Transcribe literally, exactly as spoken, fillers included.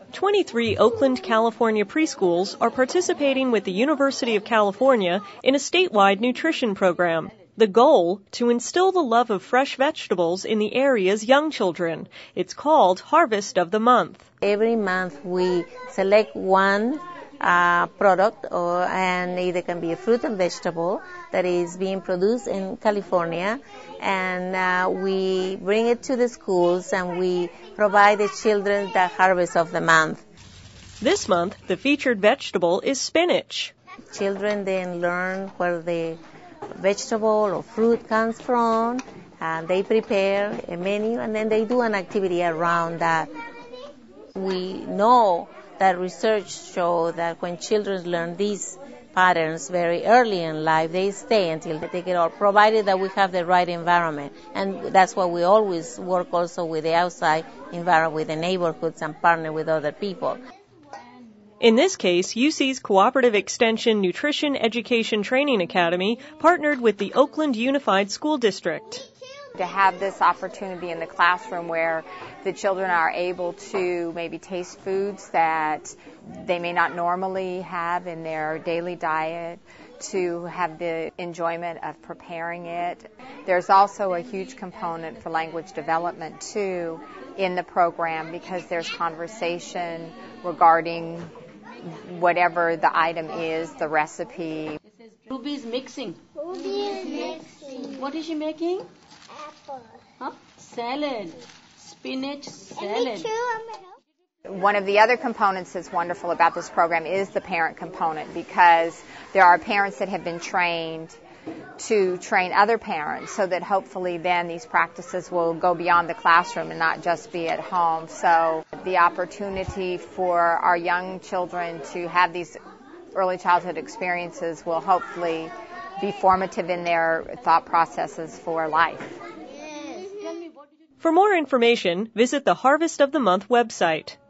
twenty-three Oakland, California preschools are participating with the University of California in a statewide nutrition program. The goal, to instill the love of fresh vegetables in the area's young children. It's called Harvest of the Month. Every month we select one uh, product, or and either can be a fruit and vegetable that is being produced in California, and uh, we bring it to the schools and we provide the children the harvest of the month. This month, the featured vegetable is spinach. Children then learn where the vegetable or fruit comes from, and they prepare a menu, and then they do an activity around that. We know that research shows that when children learn these patterns very early in life, they stay until they get old, provided that we have the right environment. And that's why we always work also with the outside environment, with the neighborhoods, and partner with other people. In this case, U C's Cooperative Extension Nutrition Education Training Academy partnered with the Oakland Unified School District. To have this opportunity in the classroom where the children are able to maybe taste foods that they may not normally have in their daily diet, to have the enjoyment of preparing it. There's also a huge component for language development, too, in the program, because there's conversation regarding whatever the item is, the recipe. Ruby is mixing. Ruby is mixing. What is she making? Apple. Huh? Salad. Spinach salad. One of the other components that's wonderful about this program is the parent component, because there are parents that have been trained to train other parents, so that hopefully then these practices will go beyond the classroom and not just be at home. So the opportunity for our young children to have these early childhood experiences will hopefully be formative in their thought processes for life. For more information, visit the Harvest of the Month website.